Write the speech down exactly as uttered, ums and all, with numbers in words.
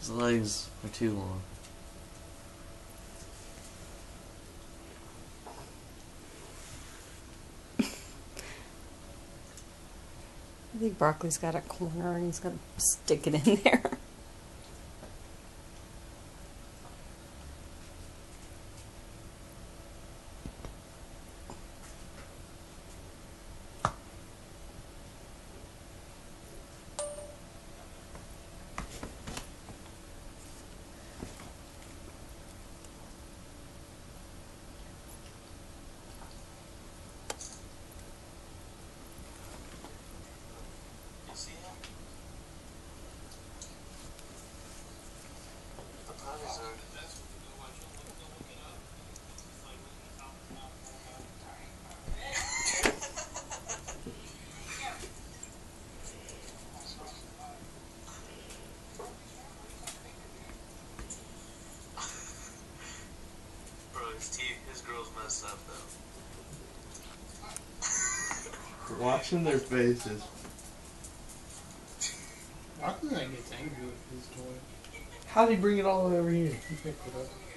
His legs are too long. I think Broccoli's got a corner and he's going to stick it in there. His teeth, his girl's messed up though. Watching their faces. Broccoli like gets angry with his toy. How'd he bring it all the way over here? He picked it up.